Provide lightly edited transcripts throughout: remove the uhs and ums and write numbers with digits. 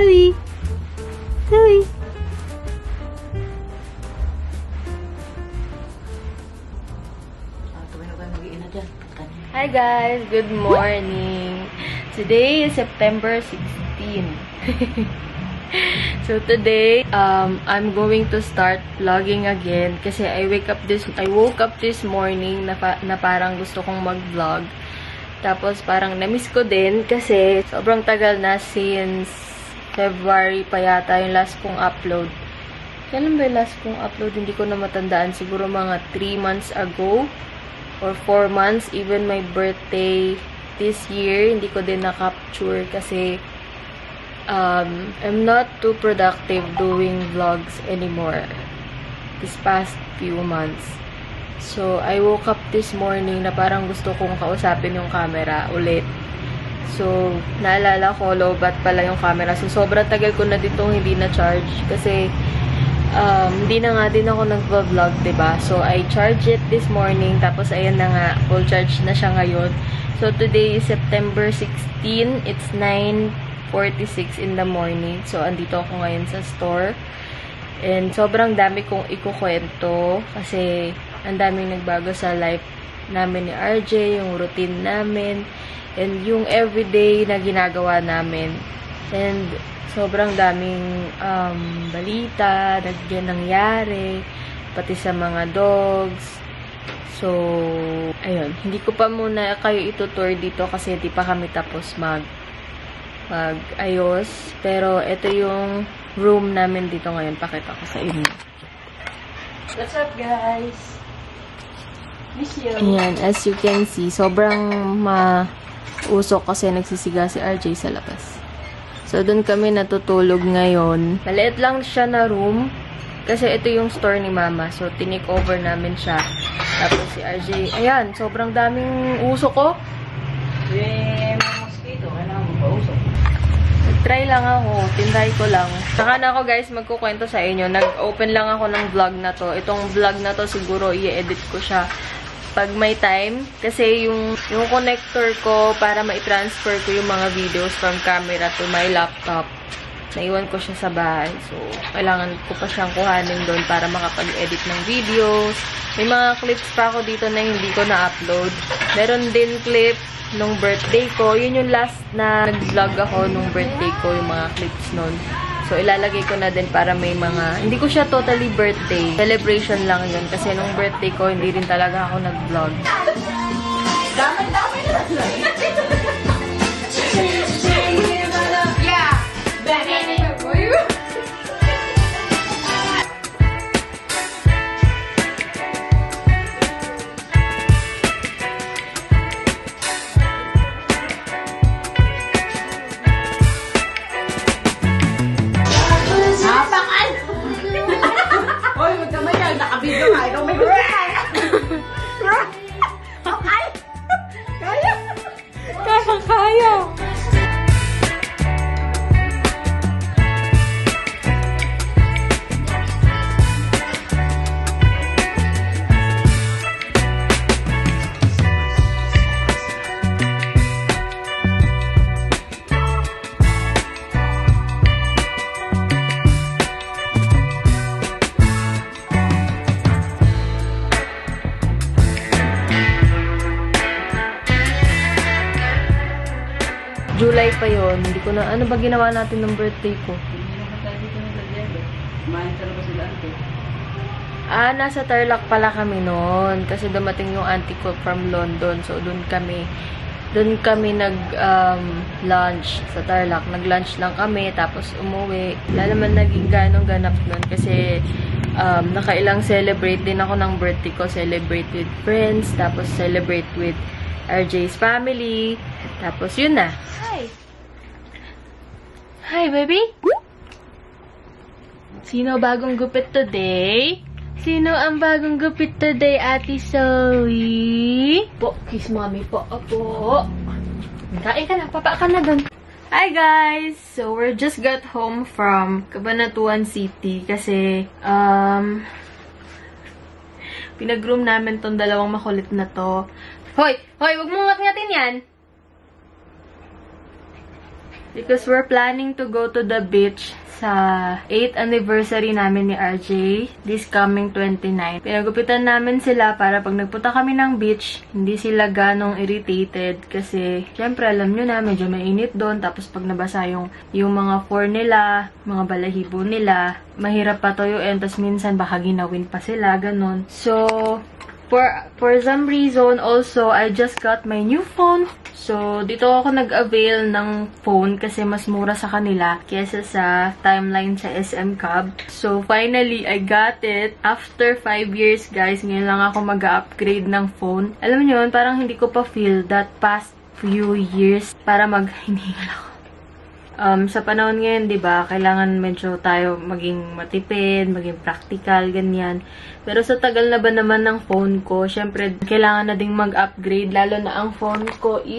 Zoe! Zoe! Hi guys! Good morning! Today is September 16. So today, I'm going to start vlogging again kasi I woke up this morning na parang gusto kong mag-vlog. Tapos parang na-miss ko din kasi sobrang tagal na since February pa yata yung last kong upload. Kailan ba yung last kong upload? Hindi ko na matandaan. Siguro mga 3 months ago or 4 months. Even my birthday this year, hindi ko din na-capture kasi I'm not too productive doing vlogs anymore this past few months. So, I woke up this morning na parang gusto kong kausapin yung camera ulit. So, naalala ko, low bat pala yung camera. So, sobrang tagal ko na ditong hindi na-charge kasi hindi na nga din ako nag-vlog, diba? So, I charged it this morning. Tapos, ayan na nga, full charge na siya ngayon. So, today is September 16. It's 9:46 in the morning. So, andito ako ngayon sa store. And sobrang dami kong ikukwento kasi ang daming nagbago sa life namin ni RJ, yung routine namin, and yung everyday na ginagawa namin. And sobrang daming balita, nangyari, pati sa mga dogs. So, ayun. Hindi ko pa muna kayo itutour dito kasi di pa kami tapos mag-ayos. Pero, ito yung room namin dito ngayon. Pakita ko sa inyo. What's up, guys? Miss you. Ayan, as you can see, sobrang mausok kasi nagsisiga si RJ sa labas. So, dun kami natutulog ngayon. Maliit lang siya na room. Kasi ito yung store ni Mama. So, tinake over namin siya. Tapos si RJ, ayan, sobrang daming usok ko. May mosquito, kailangan mo pa usok. Try lang ako, tinry ko lang. Saka na ako guys, magkukwento sa inyo. Nag-open lang ako ng vlog na to. Itong vlog na to siguro i-edit ko siya pag may time. Kasi yung connector ko para ma-transfer ko yung mga videos from camera to my laptop. Naiwan ko siya sa bahay. So, kailangan ko pa siyang kuhanin doon para makapag-edit ng videos. May mga clips pa ako dito na hindi ko na-upload. Meron din clip nung birthday ko. Yun yung last na nag-vlog ako nung birthday ko, yung mga clips nun. So, ilalagay ko na din para may mga... Hindi ko siya totally birthday. Celebration lang yun. Kasi nung birthday ko, hindi rin talaga ako nag-vlog. Dami-dami na lang. Yeah! Banana for you! Nakabidyo nga, ikaw may gusto kaya. Okay? Kaya? Kaya! July pa yon. Hindi ko na... Ano ba ginawa natin ng birthday ko? Hindi naman tayo dito nag-lagyan. Kumain ka na ba sila ante? Nasa Tarlac pala kami noon. Kasi dumating yung auntie ko from London. So, doon kami nag-lunch sa Tarlac. Nag-lunch lang kami. Tapos, umuwi. Wala naman naging ganong ganap noon. Kasi, nakailang celebrate din ako ng birthday ko. Celebrate with friends. Tapos, celebrate with RJ's family. Tapos, yun na. Hi! Hi, baby! Sino bagong gupit today? Sino ang bagong gupit today, Ate Zoe? Po, kiss mommy po. Opo. Kain ka na. Papa ka na dun. Hi, guys! So, we just got home from Cabanatuan City kasi, pinag-groom namin tong dalawang makulit na to. Hoy! Hoy! Wag mong ngat-ngatin yan! Because we're planning to go to the beach sa 8th anniversary namin ni RJ this coming 29. Pinagupitan namin sila para pag nagpunta kami ng beach, hindi sila ganong irritated kasi syempre alam nyo na medyo mainit doon, tapos pag nabasa yung mga floor nila, mga balahibo nila, mahirap patuyuin, tapos minsan baka ginawin pa sila, ganon. So, for some reason also, I just got my new phone. So, dito ako nag-avail ng phone kasi mas mura sa kanila kesa sa timeline sa SM Cab. So, finally, I got it. After 5 years, guys, ngayon lang ako mag-upgrade ng phone. Alam niyo yun, parang hindi ko pa feel that past few years para hinihingal ako. Sa panahon ngayon, di ba, kailangan medyo tayo maging matipid, maging practical, ganyan. Pero sa tagal na ba naman ng phone ko, syempre, kailangan na ding mag-upgrade, lalo na ang phone ko is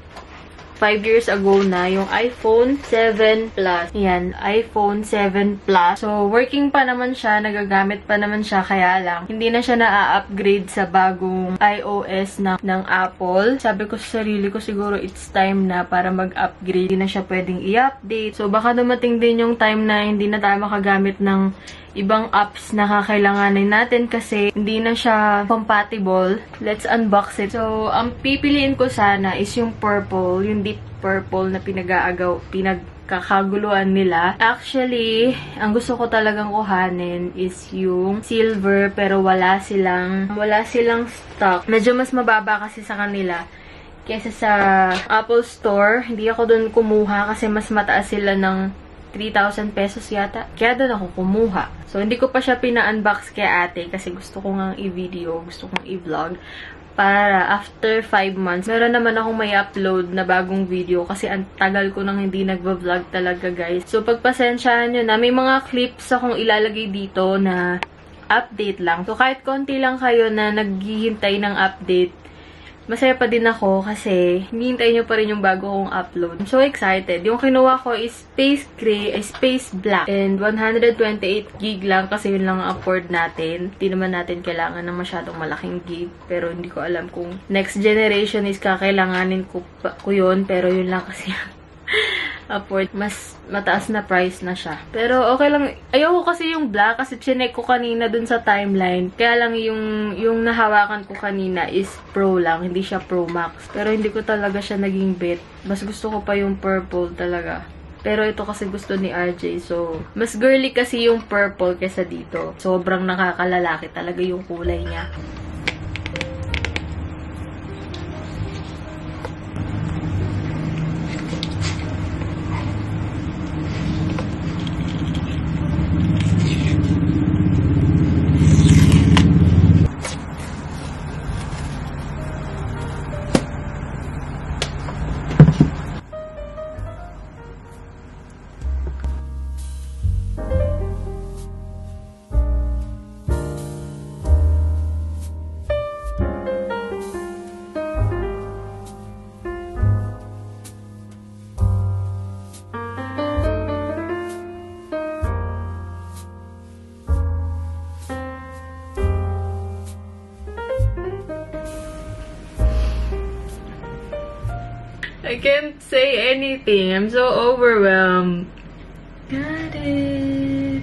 5 years ago na, yung iPhone 7 Plus. Yan, iPhone 7 Plus. So, working pa naman siya, nagagamit pa naman siya, kaya lang, hindi na siya na-upgrade sa bagong iOS ng Apple. Sabi ko sa sarili ko, siguro it's time na para mag-upgrade. Hindi na siya pwedeng i-update. So, baka dumating din yung time na hindi na tayo makagamit ng ibang apps na kakailanganin natin kasi hindi na siya compatible. Let's unbox it. So, ang pipiliin ko sana is yung purple, yung deep purple na pinagkakaguluhan nila. Actually, ang gusto ko talagang kuhanin is yung silver pero wala silang stock. Medyo mas mababa kasi sa kanila kaysa sa Apple Store. Hindi ako dun kumuha kasi mas mataas sila ng 3,000 pesos yata. Kaya doon ako kumuha. So, hindi ko pa siya pina-unbox kay ate kasi gusto ko nga i-video, gusto kong i-vlog. Para after 5 months, meron naman akong may upload na bagong video kasi ang tagal ko nang hindi nagva-vlog talaga, guys. So, pagpasensyahan nyo na, may mga clips akong ilalagay dito na update lang. So, kahit konti lang kayo na naghihintay ng update, masaya pa din ako kasi hinihintay nyo pa rin yung bago kong upload. I'm so excited. Yung kinuha ko is Space Gray, Space Black. And 128 gig lang kasi yun lang ang afford natin. Hindi naman natin kailangan ng masyadong malaking gig. Pero hindi ko alam kung next generation is kakailanganin ko yun. Pero yun lang kasi afford. Mas mataas na price na siya. Pero okay lang. Ayoko kasi yung black kasi chinek ko kanina dun sa timeline. Kaya lang yung nahawakan ko kanina is Pro lang. Hindi siya Pro Max. Pero hindi ko talaga siya naging bet. Mas gusto ko pa yung purple talaga. Pero ito kasi gusto ni RJ. So, mas girly kasi yung purple kesa dito. Sobrang nakakalalaki talaga yung kulay niya. I can't say anything. I'm so overwhelmed. Got it.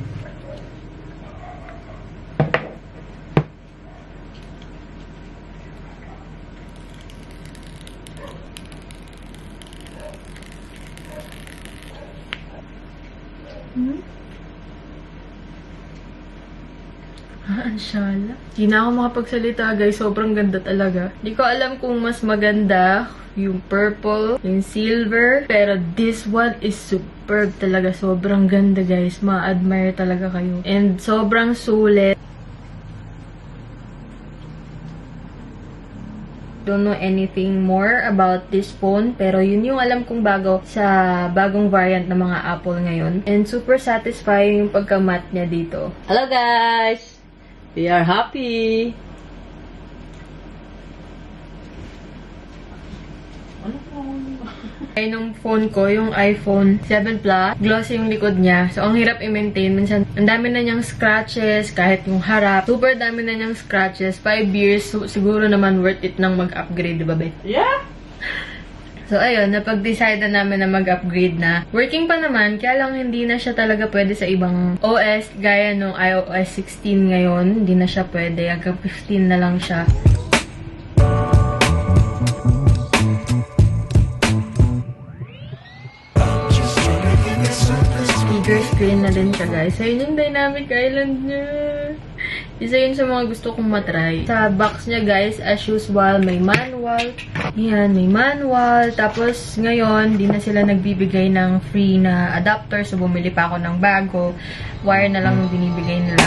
Anshala. Hindi na ako makapagsalita, guys. Sobrang ganda talaga. Hindi ko alam kung mas maganda yung purple, yung silver. Pero this one is superb talaga. Sobrang ganda, guys. Ma-admire talaga kayo. And sobrang sulit. Don't know anything more about this phone, pero yun yung alam kong bago sa bagong variant ng mga Apple ngayon. And super satisfying yung pagka-matte niya dito. Hello guys! We are happy! Ay, nung phone ko, yung iPhone 7 Plus, glossy yung likod niya. So, ang hirap i-maintain. Minsan, ang dami na niyang scratches, kahit yung harap. Super dami na niyang scratches. 5 years, so, siguro naman worth it nang mag-upgrade, diba, Beth? Yeah! So, ayun, napag-decide na namin na mag-upgrade na. Working pa naman, kaya lang hindi na siya talaga pwede sa ibang OS, gaya nung iOS 16 ngayon. Hindi na siya pwede. Hanggang 15 na lang siya. Speaker screen na din siya, guys. Ayun yung dynamic island niya. Isa yun sa mga gusto kong matry. Sa box niya, guys, as usual, may manual. Yan, may manual. Tapos, ngayon, di na sila nagbibigay ng free na adapter. So, bumili pa ako ng bago. Wire na lang yung binibigay nila.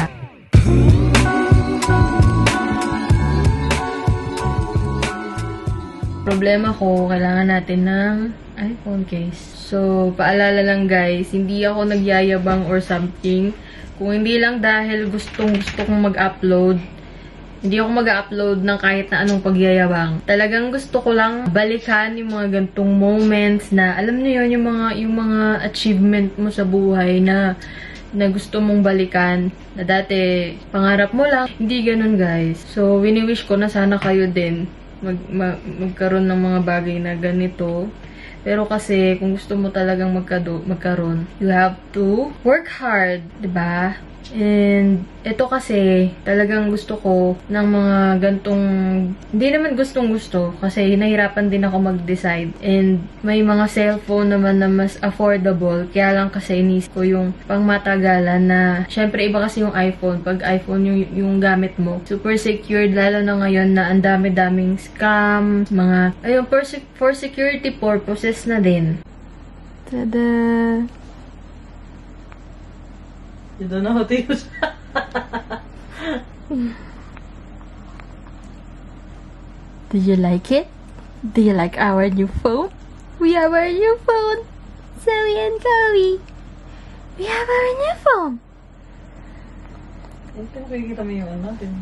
Problema ko, kailangan natin ng iPhone case. So, paalala lang, guys, hindi ako nagyayabang or something. Kung hindi lang dahil gusto kong mag-upload, hindi ako mag-upload ng kahit na anong pagyayabang. Talagang gusto ko lang balikan yung mga gantong moments na, alam niyo yun, yung mga achievement mo sa buhay na gusto mong balikan, na dati pangarap mo lang. Hindi ganun, guys. So, wini-wish ko na sana kayo din magkaroon ng mga bagay na ganito. Pero kasi, kung gusto mo talagang magkaroon, you have to work hard, diba? And, ito kasi, talagang gusto ko ng mga gantong, hindi naman gustong-gusto, kasi nahirapan din ako mag-decide. And, may mga cellphone naman na mas affordable, kaya lang kasi inisip ko yung pangmatagalan na, syempre iba kasi yung iPhone, pag iPhone yung gamit mo, super secured, lalo na ngayon na ang dami-daming scams, mga, ayun, for security purposes na din. Tada! You don't know how to use. Do you like it? Do you like our new phone? We have our new phone! Zoe and Chloe! We have our new phone! Ito, makikita mo yung ano natin.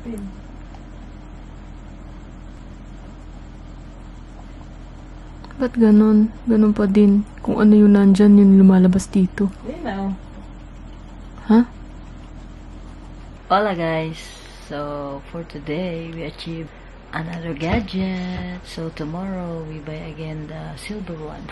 Ba't ganun? Ganun pa din. Kung ano yung nandyan, yun lumalabas dito. Ayun na, oh. Huh? Hola guys, so for today we achieved another gadget. So tomorrow we buy again the silver one.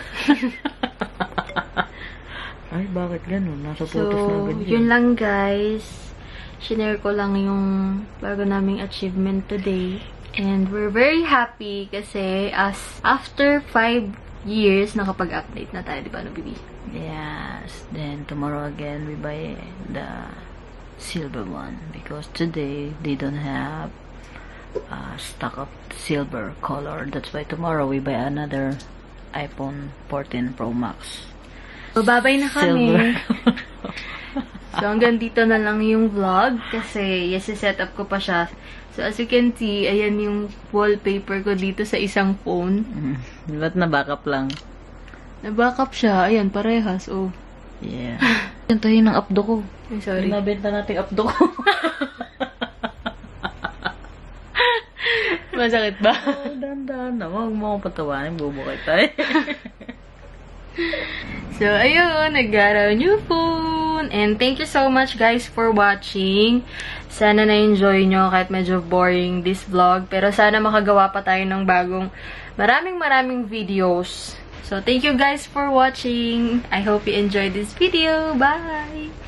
Ay, bakit ganun? Nasa photos na ganyan. Yun lang guys. Shinare ko lang yung bago naming achievement today. And we're very happy kasi after 5 years nakapag-update na tayo, di ba, no, Bibi? Yes, then tomorrow again we buy the silver one because today they don't have stock of silver color. That's why tomorrow we buy another iPhone 14 Pro Max. So, babay na kami. Silver. So, hanggang dito na lang yung vlog kasi set up ko pa siya. So, as you can see, ayan yung wallpaper ko dito sa isang phone. Ba't na-backup lang? Na-backup siya. Ayan, parehas. Oh. Yeah. Gantuhin ng updo ko. Ay, sorry. Nabenta natin updo ko. Masakit ba? Oh, dandan na. Huwag mo akong patawanin. Bubukay tayo. So, ayun. Nag-got a new phone. And thank you so much, guys, for watching. Sana na-enjoy nyo kahit medyo boring this vlog. Pero sana makagawa pa tayo ng bagong maraming videos. So, thank you guys for watching. I hope you enjoyed this video. Bye!